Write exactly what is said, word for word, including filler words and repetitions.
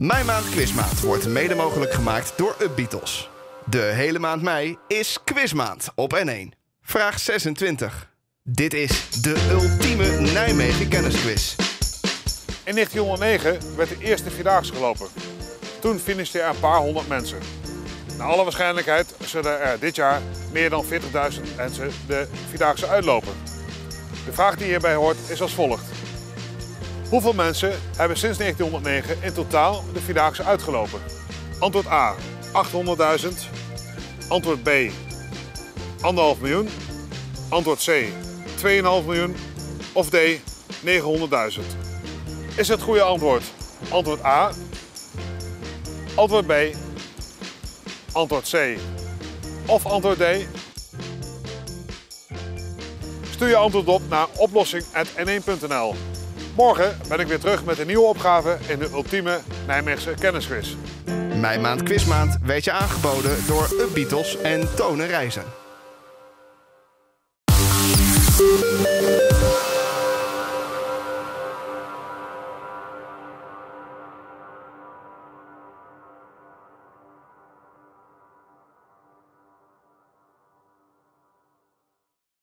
Mijn maand Quizmaand wordt mede mogelijk gemaakt door Up Beatles. De hele maand mei is Quizmaand op N één. Vraag zesentwintig. Dit is de ultieme Nijmegen kennisquiz. In negentienhonderdnegen werd de eerste Vierdaagse gelopen. Toen finishten er een paar honderd mensen. Naar alle waarschijnlijkheid zullen er dit jaar meer dan veertigduizend mensen de Vierdaagse uitlopen. De vraag die hierbij hoort is als volgt. Hoeveel mensen hebben sinds negentienhonderdnegen in totaal de Vierdaagse uitgelopen? Antwoord A, achthonderdduizend. Antwoord B, anderhalf miljoen. Antwoord C, twee komma vijf miljoen. Of D, negenhonderdduizend. Is het goede antwoord antwoord A, antwoord B, antwoord C of antwoord D? Stuur je antwoord op naar oplossing apenstaartje n één punt n l. Morgen ben ik weer terug met een nieuwe opgave in de ultieme Nijmeegse kennisquiz. Mijn maand Quizmaand werd je aangeboden door Up Beatles en Tonen Reizen.